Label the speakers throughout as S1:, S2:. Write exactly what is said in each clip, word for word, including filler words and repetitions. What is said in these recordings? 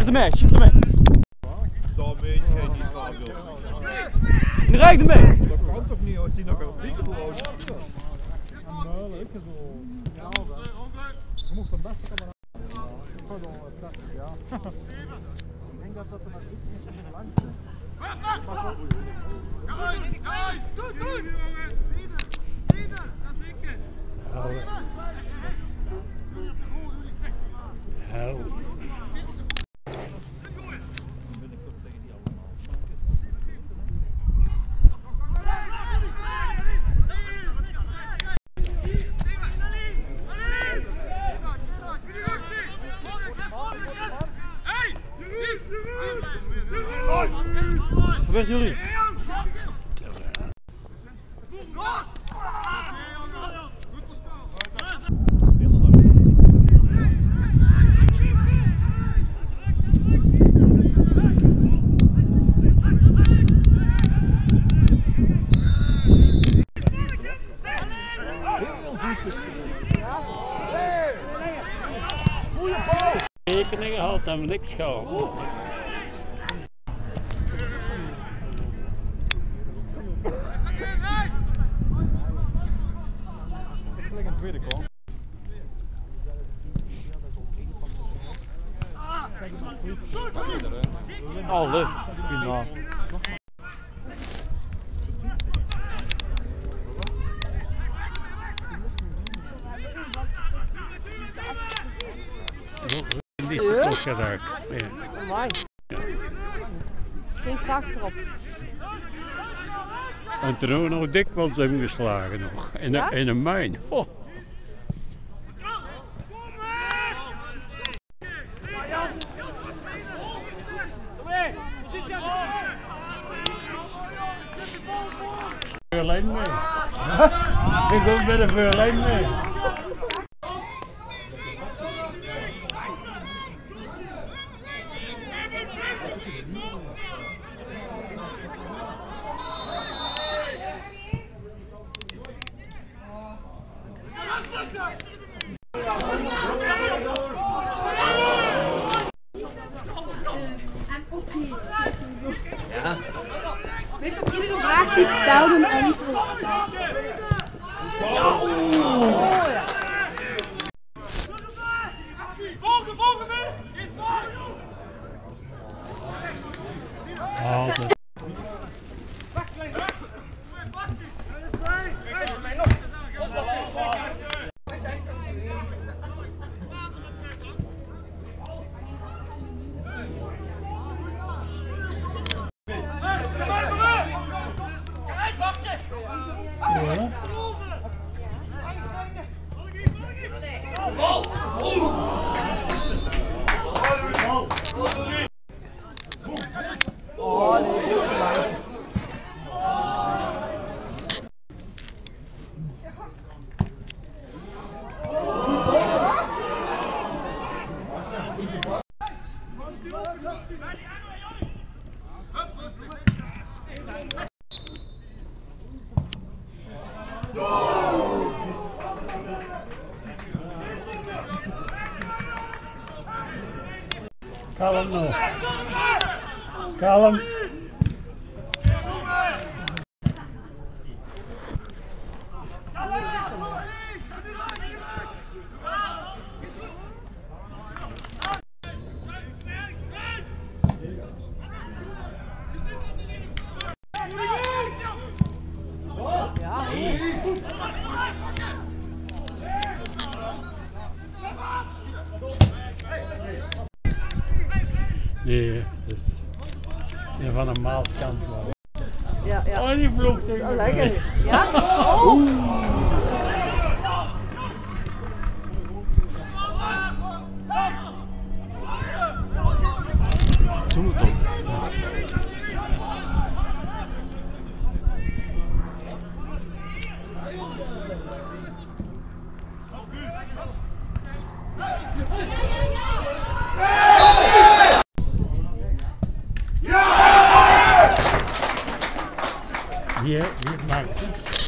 S1: Recht ermee, schiet ermee.
S2: Daar weet jij niet waar wil.
S1: Recht ermee.
S2: Dat kan toch niet, het zien nog wel dikker uit.
S3: Ja, leuk zo. Ja, je moest hem best komen aan. Pardon, ja. Ik denk dat dat er maar iets is lang is.
S4: Goed, goed! Peter, dat is ik.
S5: Hel.
S1: Waar is jullie?
S5: Rekeningen had hem niks gehad.
S3: Dat is gelijk een tweede kans.
S1: Oh, leuk. Prima.
S5: Die is het ook geraakt. Ja.
S6: Amai. Geen kracht erop.
S5: En toen ook nog dikwijls ingeslagen nog. In,
S6: Ja?
S5: een, in een mijn. Oh. Vuurlijn mee. Ik wil met een vuurlijn mee.
S6: Ja. Weet je, op iedere vraag die ik stelde een antwoord. Ja. Oh, ja.
S4: Volgen, volgen me!
S5: Altijd. Kalm nog. Kalm. Nee, dus een van een Maaskant.
S6: Ja, ja.
S5: Oh, die vloog tegen
S6: Zo
S5: mij.
S6: lekker. Ja? Oh!
S1: Doe het toch.
S5: Hier, hier maakt het.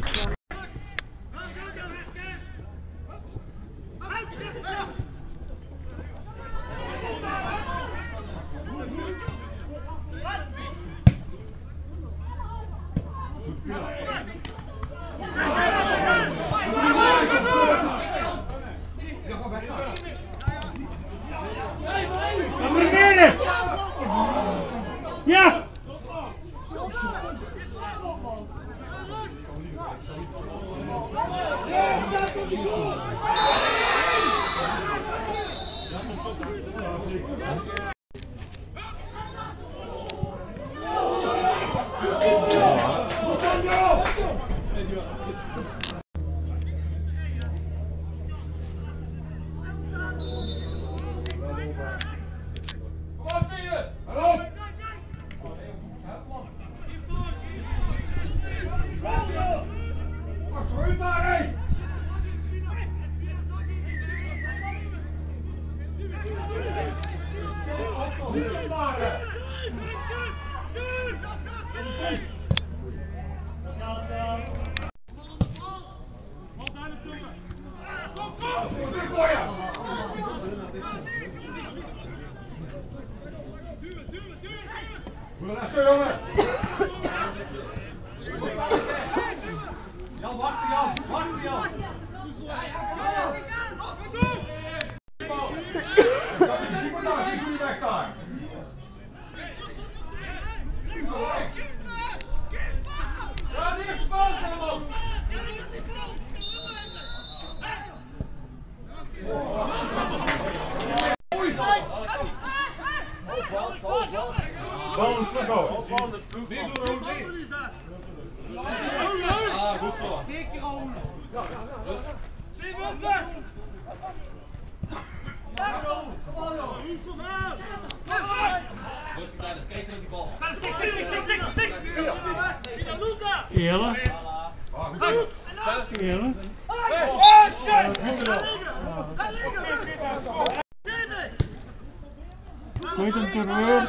S5: Ja!
S2: Jan, wacht Jan, wacht Jan. Bal is nog over. Weer door de weer. Ah, goed zo.
S4: Vier keer al.
S2: Dus.
S4: Vier minuten.
S2: Rustig bij de skater met die bal.
S5: Eerlijk. Eerlijk. Moet hem terug.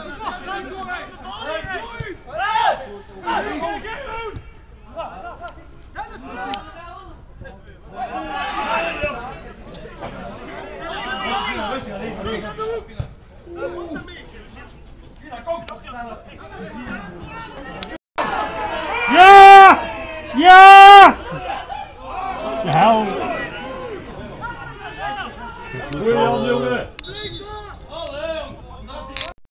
S5: Ja! Ja! De hel.
S2: Goeie Jan, jongen.